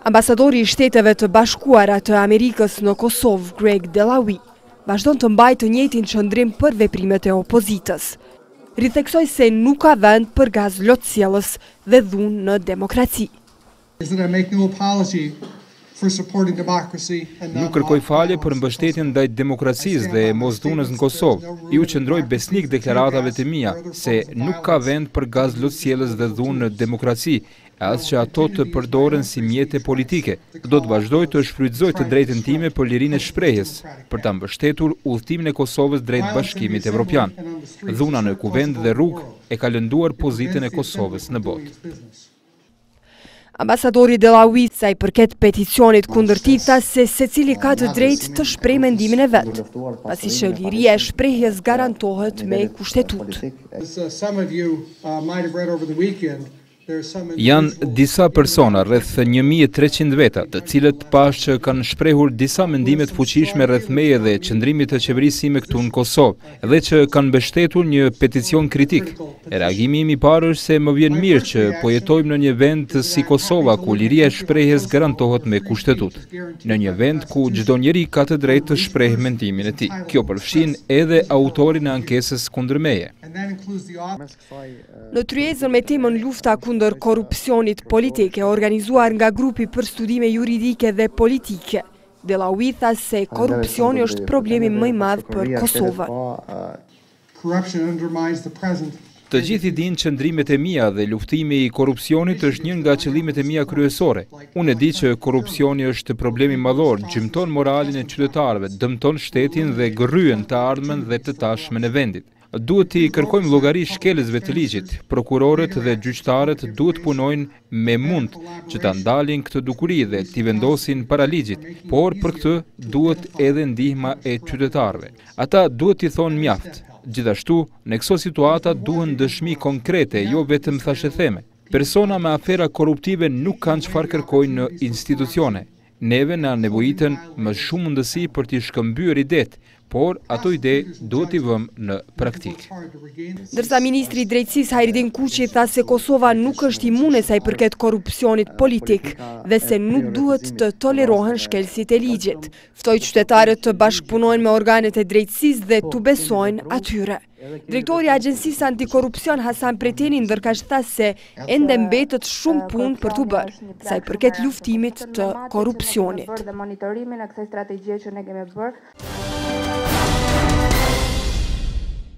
Ambasadori i Shteteve të Bashkuara të Amerikës në Kosovë, Greg Delawi, vazhdon të mbajë të njëjtin qëndrim për veprimet e opozitës. Ritheksoi se nuk ka vend për gaz lotësielës dhe dhunë në demokraci. Nuk kërkoj falje për mbështetjen ndaj demokracisë dhe mosdhunës në Kosovë. Ju qëndroj besnik deklaratave të mia se nuk ka vend për gaz lotësielës dhe dhunë në demokraci, as që ato të përdoren si mjete politike. Do të vazhdoj të shfrytëzoj të drejtën time për lirinë e shprehjes, për ta mbështetur udhëtimin e Kosovës drejt Bashkimit Evropian. Dhuna në kuvend dhe rrugë e ka lënduar pozitën e Kosovës në botë. Ambasadori Delawi sa i përket peticionit kundër tij tha se secili ka të drejtë të shprehë mendimin e vet, pasi që liria e shprehjes garantohet me kushtetut. Janë disa persona, rreth 1300 veta, të cilët pash që kanë shprehur disa mendime të fuqishme rreth meje dhe qëndrimit të qeverisë sime këtu në Kosovë, dhe që kanë mbështetur një peticion kritik. Reagimi im i parë është se më vjen mirë që po jetojmë në një vend si Kosova ku liria e shprehjes garantohet me kushtetut. Në një vend ku çdo njeri ka të drejtë të shprehë mendimin e tij. Kjo përfshin edhe autorin e ankesës kundër meje. Në tryezën me temën lufta kundër korrupsionit politik e organizuar nga grupi për studime juridike dhe politike, Delawi tha se korrupsioni është problemi më i madh për Kosovën. Të gjithë i dinë qëndrimet e mia dhe luftimi i korrupsionit është një nga qëllimet e mia kryesore. Unë e di që korrupsioni është problemi madhor, gjymton moralin e qytetarëve, dëmton shtetin dhe gërryen të ardhmen dhe të tashmen e vendit. Duhet t'i kërkojmë llogari shkelësve të ligjit. Prokurorët dhe gjyqtarët duhet punojnë me mund që ta ndalin këtë dukuri dhe t'i vendosin para ligjit, por për këtë duhet edhe ndihma e qytetarëve. Ata duhet t'i thonë mjaft. Gjithashtu, në këso situata duhen dëshmi konkrete, jo vetëm thashetheme. Persona me afera korruptive nuk kanë çfarë kërkojnë në institucione. Neve na nevojiten më shumë mundësi për t'i shkëmbyer idet, por ato ide duhet t'i vëmë në praktik. Ndërsa ministri i drejtësisë Hajridin Kuqi tha se Kosova nuk është imune sa i përket korrupsionit politik dhe se nuk duhet të tolerohen shkelësit e ligjit. Ftoi qytetarët të bashkëpunojnë me organet e drejtësisë dhe t'u besojnë atyre. Drejtori i Agjencisë Antikorrupsion Hasan Preteni ndërkaq tha se ende mbetet shumë punë për t'u bërë, sa i përket luftimit të korrupsionit.